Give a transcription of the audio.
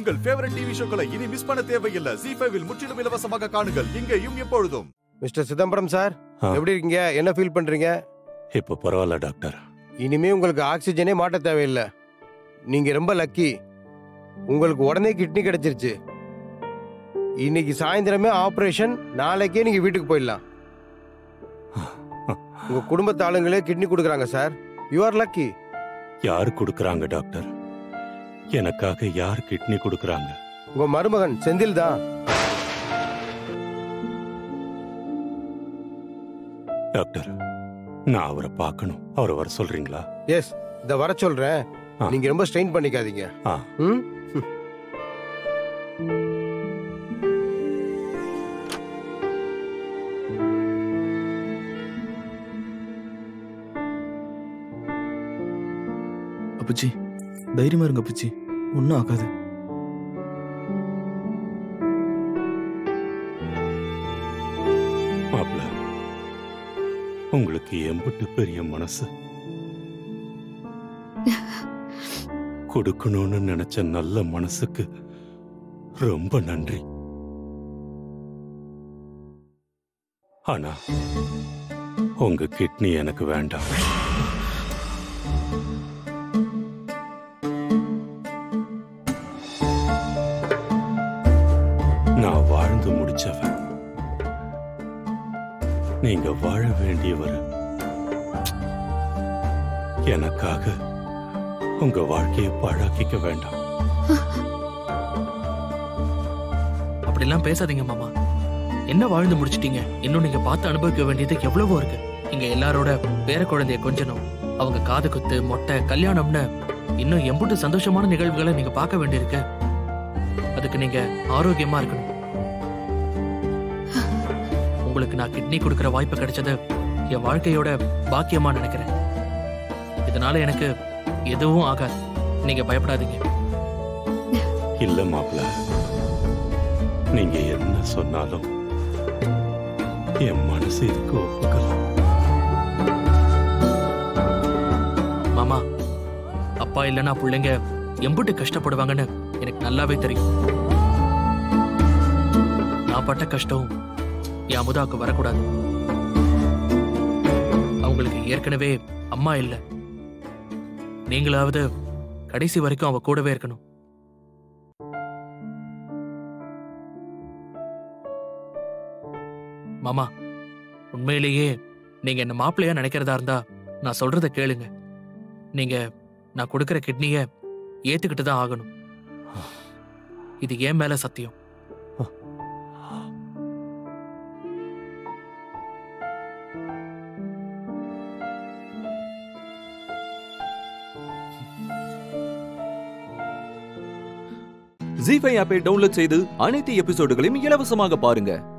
உங்கள் favourite TV ஷோக்களை இனி miss பண்ண தேவையில்லை. ஜீ5 முற்றிலும் இலவசமாக காணுங்கள், இங்கேயும் எப்பொழுதும். மிஸ்டர் சிதம்பரம் சார், எப்படி இருக்கீங்க? என்ன ஃபீல் பண்றீங்க? இப்போ பரவாயில்ல டாக்டர். இனிமே உங்களுக்கு ஆக்சிஜனே மாட்ட தேவையில்லை. நீங்க ரொம்ப லக்கி. உங்களுக்கு உடனே கிட்னி கிடைச்சிருச்சு. இன்னைக்கு சாயந்தரமே ஆபரேஷன், நாளைக்கே நீங்க வீட்டுக்கு போயிடலாம். உங்க குடும்பத்து ஆளுங்களே கிட்னி கொடுக்குறாங்க சார். You are lucky. யார் கொடுக்குறாங்க டாக்டர்? எனக்காக யார் கிட்னி கொடுக்குறாங்க? உங்க மருமகன் செந்தில் தான். டாக்டர், நான் அவரை பார்க்கணும். அவரை வர சொல்றீங்களா? எஸ், இத வர சொல்றேன். நீங்க ரொம்ப ஸ்ட்ரெயின் பண்ணிக்காதீங்க. அப்பச்சி, தைரியமா இருங்க அப்பச்சி, ஒன்னும் ஆகாது. மாப்ள, உங்களுக்கு எம்பட்டு பெரிய மனசு. கொடுக்கணும்னு நினைச்ச நல்ல மனசுக்கு ரொம்ப நன்றி. ஆனா உங்க கிட்னி எனக்கு வேண்டாம். நான் வாழ்ந்து முடிச்சவன், நீங்க வாழ வேண்டியவர். எனக்காக உங்க வாழ்க்கையை பாழாக்கிக்க வேண்டாம். அப்படிலாம் பேசாதீங்க மாமா. என்ன வாழ்ந்து முடிச்சிட்டீங்க? இன்னும் நீங்க பார்த்து அனுபவிக்க வேண்டியது எவ்வளவோ இருக்கு. இங்க எல்லாரோட பேர குழந்தைய கொஞ்சணும், அவங்க காது குத்து, மொட்டை, கல்யாணம்னு இன்னும் எம்புட்டு சந்தோஷமான நிகழ்வுகளை நீங்க பார்க்க வேண்டியிருக்கு. அதுக்கு நீங்க ஆரோக்கியமா இருக்கணும். உங்களுக்கு நான் கிட்னி கொடுக்கிற வாய்ப்பு கிடைச்சது என் வாழ்க்கையோட பாக்கியமா நினைக்கிறேன். இதனால எனக்கு எதுவும் ஆகாது, நீங்க பயப்படாதீங்க. இல்ல மாப்ள, நீங்க என்ன சொன்னாலும் என் மனசு இதுக்கு ஒப்புக்கலாம். மாமா, அப்பா இல்லைன்னா பிள்ளைங்க எம்புட்டு கஷ்டப்படுவாங்கன்னு எனக்கு நல்லாவே தெரியும். நான் பட்ட கஷ்டம் என் அமுதாவுக்கு வரக்கூடாது. அவங்களுக்கு ஏற்கனவே அம்மா இல்ல. நீங்களாவது கடைசி வரைக்கும் அவ கூடவே இருக்கணும். மாமா, உண்மையிலேயே நீங்க என்ன மாப்பிள்ளையா நினைக்கிறதா இருந்தா நான் சொல்றத கேளுங்க. நீங்க நான் கொடுக்கிற கிட்னிய ஏத்துக்கிட்டு தான் ஆகணும். இது ஏன் மேல சத்தியம். ஜீ5 ஆப்பை டவுன்லோட் செய்து அனைத்து எபிசோடுகளையும் இலவசமாக பாருங்க.